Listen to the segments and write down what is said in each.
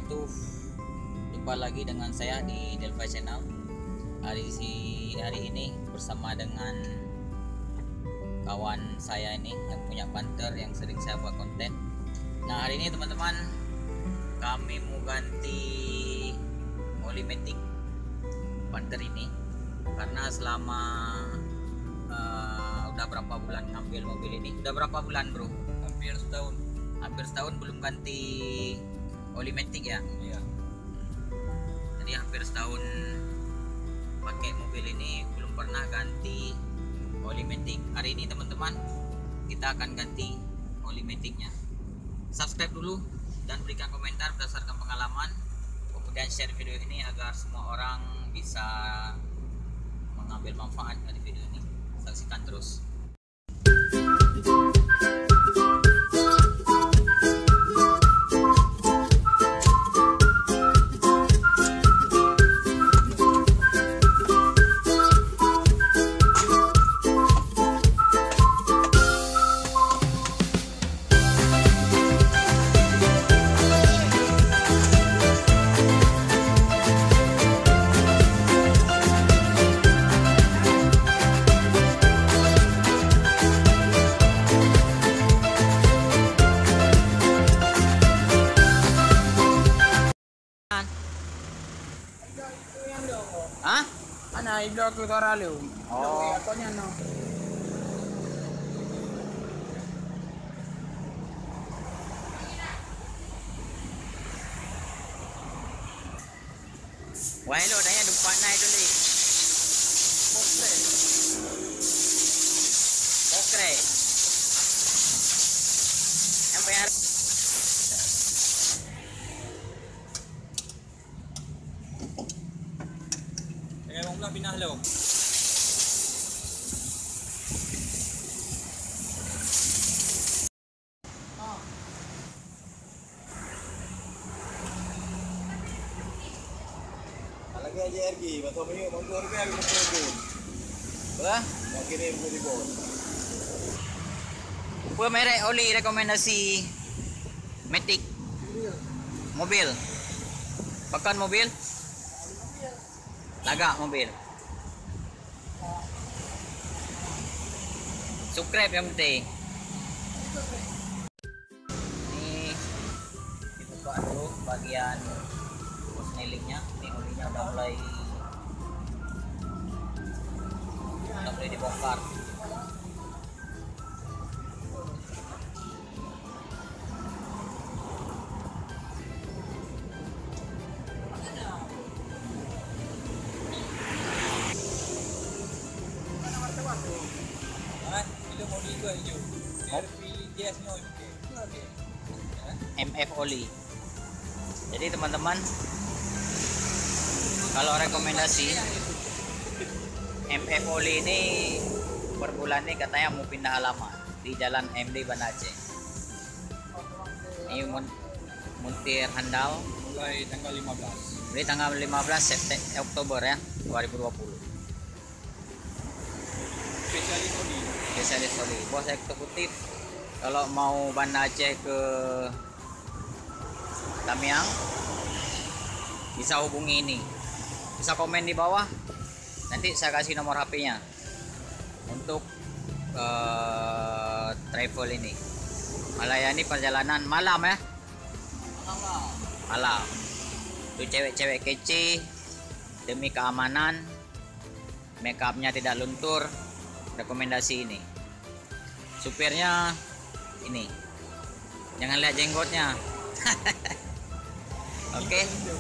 wabarakatuh. Jumpa lagi dengan saya di Delva Channel. Hari ini bersama dengan kawan saya ini yang punya Panther yang sering saya buat konten. Nah, hari ini teman-teman, kami mau ganti oli matic Panther ini karena selama udah berapa bulan ngambil mobil ini? Udah berapa bulan, bro? Hampir setahun belum ganti oli matic ya? Iya. Jadi hampir setahun pakai mobil ini belum pernah ganti oli matic. Hari ini teman-teman, kita akan ganti oli maticnya. Subscribe dulu dan berikan komentar berdasarkan pengalaman, kemudian share video ini agar semua orang bisa mengambil manfaat dari video ini. Saksikan terus. Hah? Ana iblok tu taralo. Oh. Ako niya no. Wah, hello, tanya dumpa na itu li. Okre. Apa yang Kaya mong lang pinahalo. Lagi aja RG, bato mo yun, motor ko yung motor ko. Wah, Makirim ko di bawah. gua merek oli rekomendasi matic mobil. Pakan mobil. Lagak mobil. Subscribe yang penting. Ini dibuka dulu bagian snellingnya. Ini olinya udah mulai dibongkar. Ilo mo dito ayo. RP gas nyo. MF oli. Jadi teman-teman, kalau rekomendasi MF oli ini per bulan nih katanya mau pindah alamat di Jalan MD Banda Aceh. Ini Muntir Handal. Mulai tanggal 15. Dari tanggal 15 Oktober ya 2020. Spesialis oli. Spesialis oli, bos eksekutif. Kalau mau Banda Aceh ke Tamiang bisa hubungi ini, bisa komen di bawah, nanti saya kasih nomor HP-nya untuk travel ini, melayani perjalanan malam ya, malam. Itu cewek-cewek kece demi keamanan, makeupnya tidak luntur, rekomendasi ini. Supirnya ini, jangan lihat jenggotnya. Oke.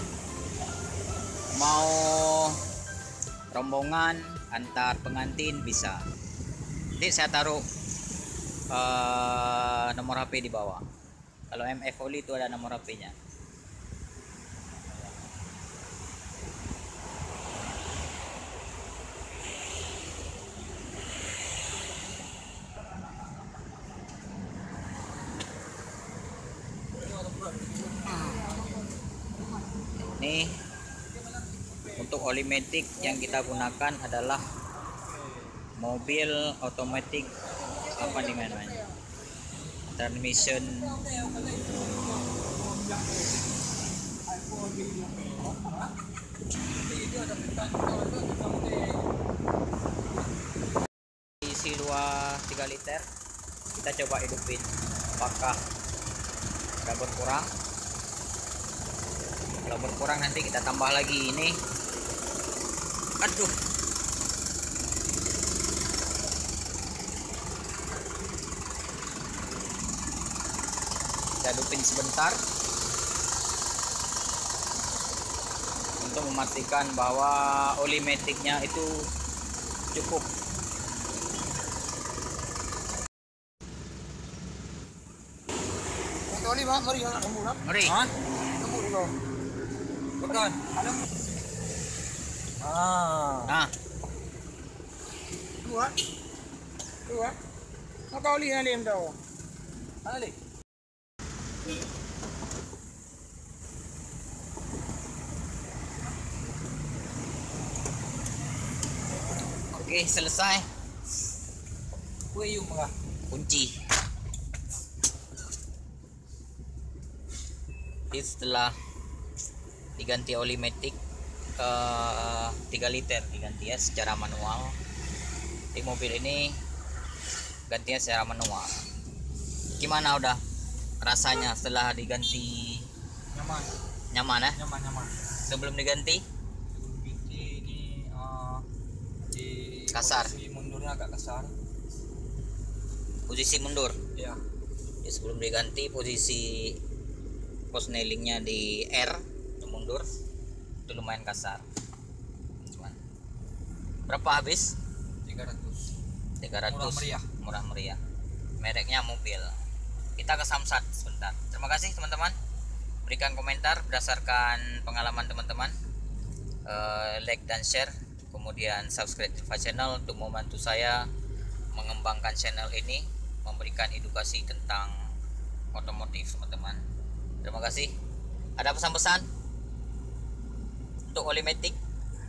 Mau rombongan antar pengantin bisa. Nanti saya taruh nomor HP di bawah. Kalau MF Oli itu ada nomor HP-nya. Ini untuk oli matic yang kita gunakan adalah mobil otomatis apa nih namanya, transmission Isi luar 3 liter. Kita coba hidupin. Apakah ada berkurang? Kalau berkurang nanti kita tambah lagi ini. Aduh. Kita hidupin sebentar untuk memastikan bahwa oli metiknya itu cukup. Oli bang, mari jangan kamu nak. Mari. Kamu dulu. Betul. Nah, Dua. Dua. Mau kau lihat ni dah. Ali. oke, selesai. Kue yung mga. Kunci. Jadi setelah diganti oli metik 3 liter diganti ya secara manual. Di mobil ini gantinya secara manual. Gimana udah rasanya setelah diganti? Nyaman. Nyaman ya? Nyaman. Sebelum diganti Ini di kasar. posisi mundurnya agak kasar. Posisi mundur. Ya. Ya, sebelum diganti posisi posnelingnya di R itu mundur, itu lumayan kasar. Cuman berapa habis? 300. 300. Murah meriah. Mereknya mobil. Kita ke Samsat sebentar. Terima kasih teman-teman. Berikan komentar berdasarkan pengalaman teman-teman. Like dan share, kemudian subscribe channel untuk membantu saya mengembangkan channel ini, memberikan edukasi tentang otomotif teman-teman. Terima kasih. Ada pesan-pesan untuk oli metik?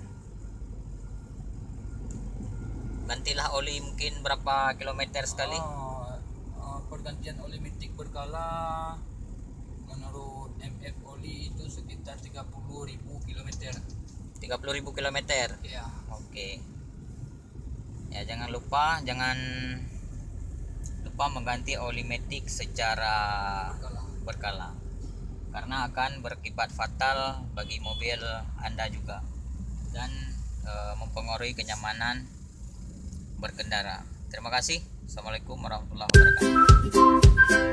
Gantilah oli mungkin berapa kilometer sekali? Pergantian oli metik berkala menurut MF oli itu sekitar 30.000 km. 30.000 km. Ya. Oke. Ya, jangan lupa mengganti oli metik secara berkala. Karena akan berakibat fatal bagi mobil Anda juga dan mempengaruhi kenyamanan berkendara. Terima kasih. Assalamualaikum warahmatullahi wabarakatuh.